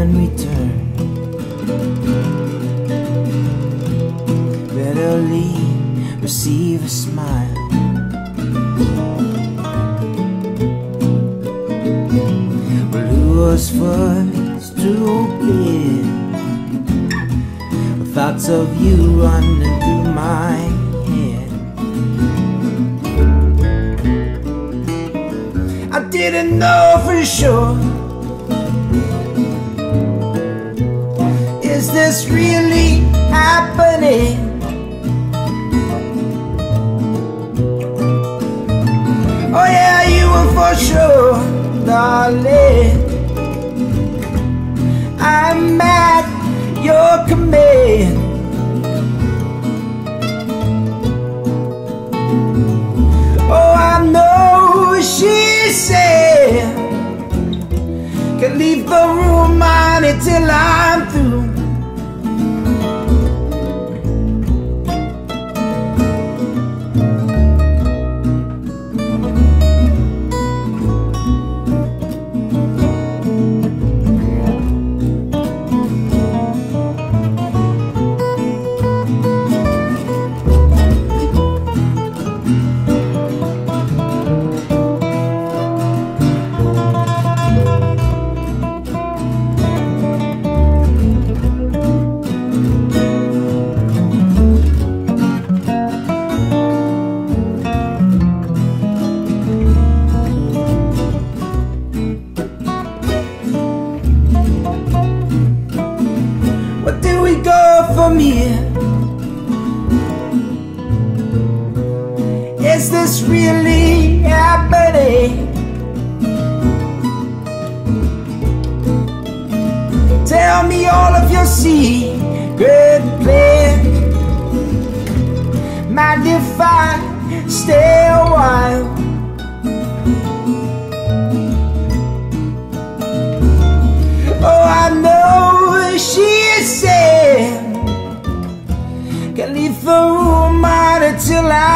in return. Readily receive a smile. Well, who was first to give? Thoughts of you running through my head. I didn't know for sure. Is this really happening? Oh yeah, you were for sure, darling. I'm at your command. Oh, I know she said, can leave the room on it till I'm through. From here, is this really happening? Tell me all of your secret plans. Mind if I stay a while? Oh, I know she said, can leave the room out until I